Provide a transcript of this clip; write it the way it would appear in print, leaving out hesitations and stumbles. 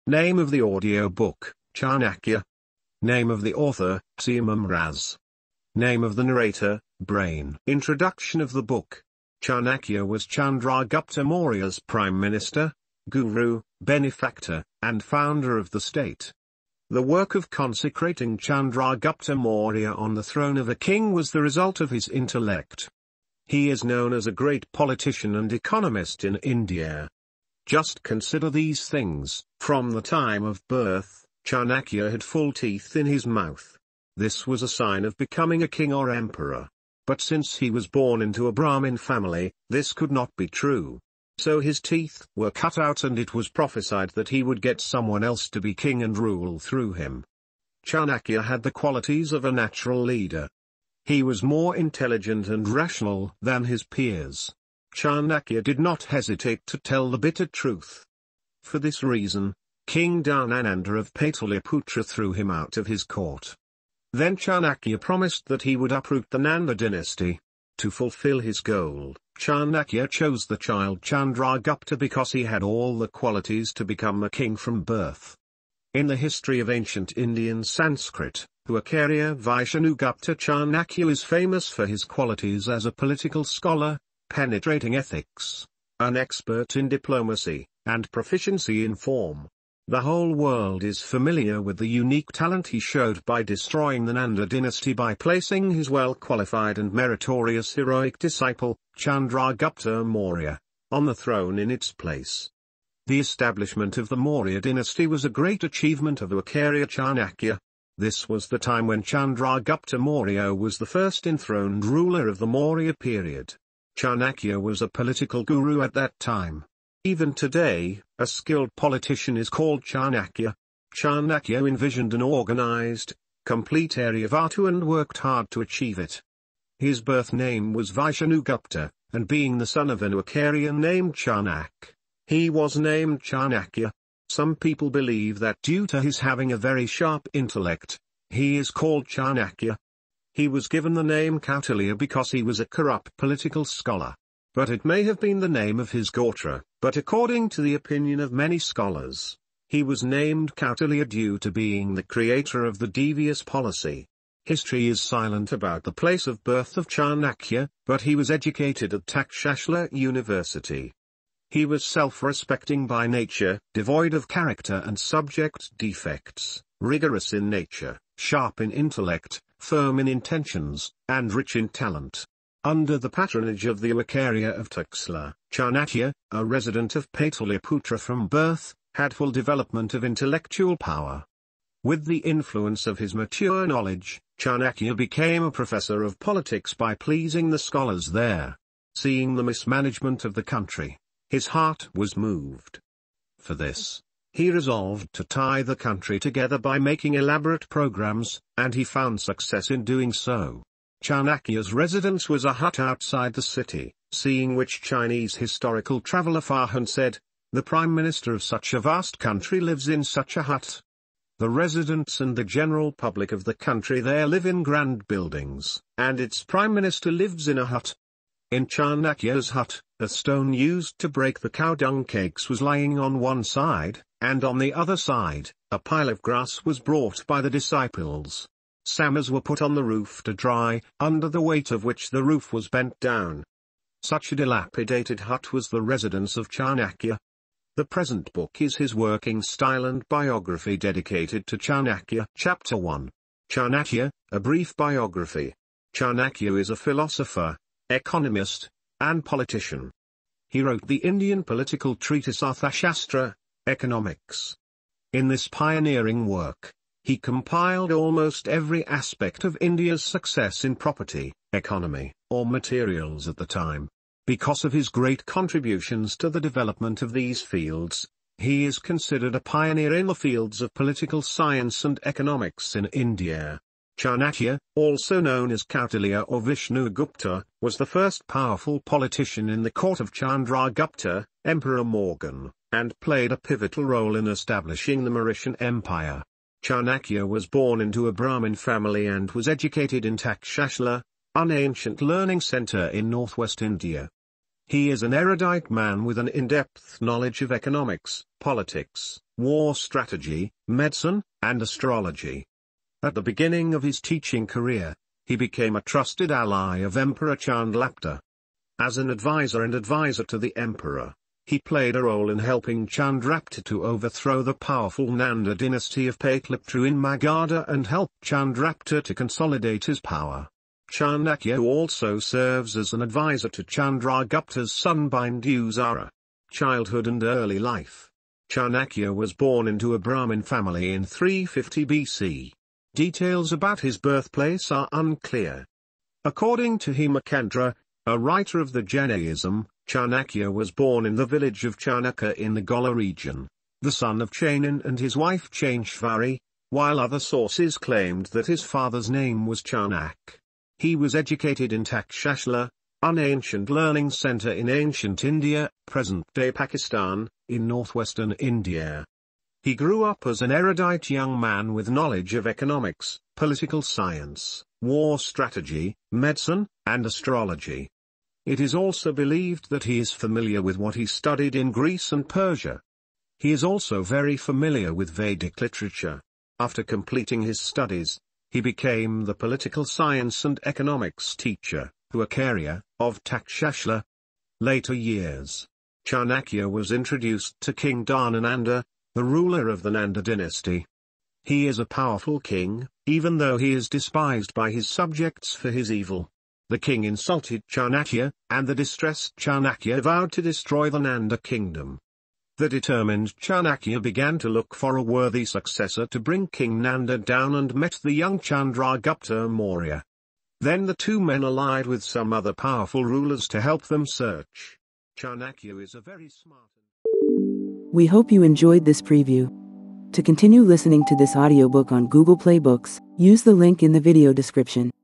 Name of the audiobook, Chanakya. Name of the author, Hseham Amrahs. Name of the narrator, Brain. Introduction of the book. Chanakya was Chandragupta Maurya's prime minister, guru, benefactor, and founder of the state. The work of consecrating Chandragupta Maurya on the throne of a king was the result of his intellect. He is known as a great politician and economist in India. Just consider these things. From the time of birth, Chanakya had full teeth in his mouth. This was a sign of becoming a king or emperor. But since he was born into a Brahmin family, this could not be true. So his teeth were cut out, and it was prophesied that he would get someone else to be king and rule through him. Chanakya had the qualities of a natural leader. He was more intelligent and rational than his peers. Chanakya did not hesitate to tell the bitter truth. For this reason, King Dhanananda of Pataliputra threw him out of his court. Then Chanakya promised that he would uproot the Nanda dynasty. To fulfill his goal, Chanakya chose the child Chandragupta because he had all the qualities to become a king from birth. In the history of ancient Indian Sanskrit, Acharya Vishnugupta Chanakya is famous for his qualities as a political scholar, penetrating ethics, an expert in diplomacy, and proficiency in form. The whole world is familiar with the unique talent he showed by destroying the Nanda dynasty by placing his well-qualified and meritorious heroic disciple, Chandragupta Maurya, on the throne in its place. The establishment of the Maurya dynasty was a great achievement of Acharya Chanakya. This was the time when Chandragupta Maurya was the first enthroned ruler of the Maurya period. Chanakya was a political guru at that time. Even today, a skilled politician is called Chanakya. Chanakya envisioned an organized, complete Aryavatu and worked hard to achieve it. His birth name was Vishnugupta, and being the son of an Acharya named Chanak, he was named Chanakya. Some people believe that due to his having a very sharp intellect, he is called Chanakya. He was given the name Kautilya because he was a corrupt political scholar. But it may have been the name of his gotra, but according to the opinion of many scholars, he was named Kautilya due to being the creator of the devious policy. History is silent about the place of birth of Chanakya, but he was educated at Takshashila University. He was self-respecting by nature, devoid of character and subject defects, rigorous in nature, sharp in intellect, firm in intentions, and rich in talent. Under the patronage of the Acharya of Taxila, Chanakya, a resident of Pataliputra from birth, had full development of intellectual power. With the influence of his mature knowledge, Chanakya became a professor of politics by pleasing the scholars there. Seeing the mismanagement of the country, his heart was moved. For this, he resolved to tie the country together by making elaborate programs, and he found success in doing so. Chanakya's residence was a hut outside the city, seeing which Chinese historical traveler Farhan said, "The prime minister of such a vast country lives in such a hut." The residents and the general public of the country there live in grand buildings, and its prime minister lives in a hut. In Chanakya's hut, a stone used to break the cow dung cakes was lying on one side, and on the other side, a pile of grass was brought by the disciples. Sammers were put on the roof to dry, under the weight of which the roof was bent down. Such a dilapidated hut was the residence of Chanakya. The present book is his working style and biography dedicated to Chanakya. Chapter 1. Chanakya, a brief biography. Chanakya is a philosopher, economist, and politician. He wrote the Indian political treatise Arthashastra, Economics. In this pioneering work, he compiled almost every aspect of India's success in property, economy, or materials at the time. Because of his great contributions to the development of these fields, he is considered a pioneer in the fields of political science and economics in India. Chanakya, also known as Kautilya or Vishnugupta, was the first powerful politician in the court of Chandragupta, Emperor Morgan, and played a pivotal role in establishing the Mauryan Empire. Chanakya was born into a Brahmin family and was educated in Takshashila, an ancient learning center in northwest India. He is an erudite man with an in-depth knowledge of economics, politics, war strategy, medicine, and astrology. At the beginning of his teaching career, he became a trusted ally of Emperor Chandragupta. As an advisor to the emperor, he played a role in helping Chandragupta to overthrow the powerful Nanda dynasty of Pataliputra in Magadha and help Chandragupta to consolidate his power. Chanakya also serves as an advisor to Chandragupta's son Bindusara. Childhood and early life. Chanakya was born into a Brahmin family in 350 BC. Details about his birthplace are unclear. According to Hemachandra, a writer of the Jainism, Chanakya was born in the village of Chanakya in the Gola region, the son of Chanan and his wife Chaneshvari, while other sources claimed that his father's name was Chanak. He was educated in Takshashila, an ancient learning center in ancient India, present-day Pakistan, in northwestern India. He grew up as an erudite young man with knowledge of economics, political science, war strategy, medicine, and astrology. It is also believed that he is familiar with what he studied in Greece and Persia. He is also very familiar with Vedic literature. After completing his studies, he became the political science and economics teacher to Acharya of Taxashila. Later years. Chanakya was introduced to King Dhanananda, the ruler of the Nanda dynasty. He is a powerful king, even though he is despised by his subjects for his evil. The king insulted Chanakya, and the distressed Chanakya vowed to destroy the Nanda kingdom. The determined Chanakya began to look for a worthy successor to bring King Nanda down and met the young Chandragupta Maurya. Then the two men allied with some other powerful rulers to help them search. Chanakya is a very smart. We hope you enjoyed this preview. To continue listening to this audiobook on Google Play Books, use the link in the video description.